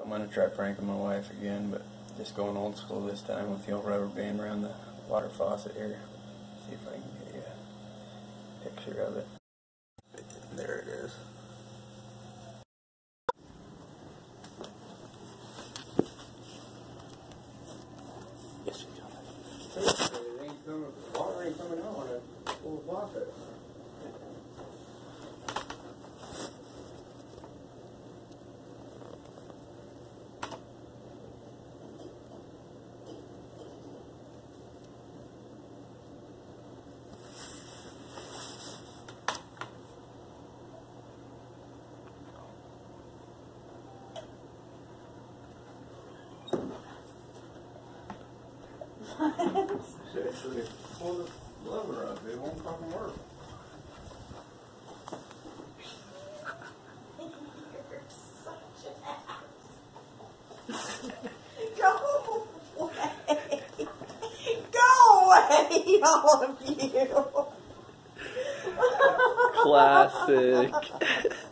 I'm going to try pranking my wife again, but just going old school this time with the old rubber band around the water faucet here. See if I can get you a picture of it. There it is. Yes, it ain't coming, the water ain't coming out on a full faucet. Seriously, pull the lever up, it won't fucking work. You're such an ass. Go away. Go away, all of you. Classic.